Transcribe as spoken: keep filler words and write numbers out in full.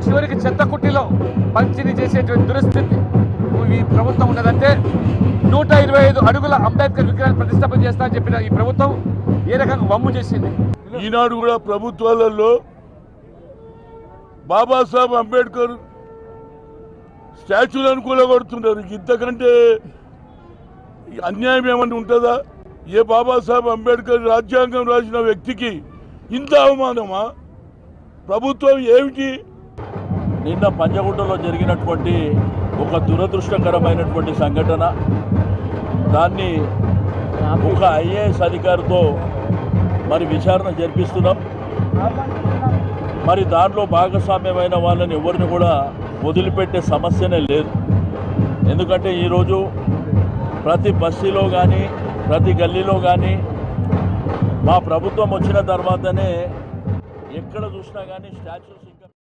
చివరికి చెత్త కుట్టిలో పంచిణీ చేసేటువంటి దురస్థితి ఈ ప్రభుత్వం ఉన్నదంటే నూట ఇరవై ఐదు అడుగుల అంబేద్కర్ విగ్రహాన్ని ప్రతిష్టాపన చేస్తా అని చెప్పిన ఈ ప్రభుత్వం ఏ రకంగా వమ్ము చేసింది. ఈనాడు కూడా ప్రభుత్వాలలో బాబాసాహెబ్ అంబేద్కర్ స్టాచ్యూలను కూలగొడుతున్నారు. ఇంతకంటే అన్యాయం ఏమన్నా ఉంటుందా? ఏ బాబాసాహెబ్ అంబేద్కర్ రాజ్యాంగం రాసిన వ్యక్తికి ఇంత అవమానమా? ప్రభుత్వం ఏమిటి? నిన్న పంజగుట్టలో జరిగినటువంటి ఒక దురదృష్టకరమైనటువంటి సంఘటన, దాన్ని ఒక ఐఏఎస్ అధికారితో మరి విచారణ జరిపిస్తున్నాం. మరి దాంట్లో భాగస్వామ్యమైన వాళ్ళని ఎవరిని కూడా వదిలిపెట్టే సమస్యనే లేదు. ఎందుకంటే ఈరోజు ప్రతి బస్తీలో కానీ ప్రతి గల్లీలో కానీ మా ప్రభుత్వం వచ్చిన తర్వాతనే ఎక్కడ చూసినా కానీ స్టాచ్యూస్ ఇంకా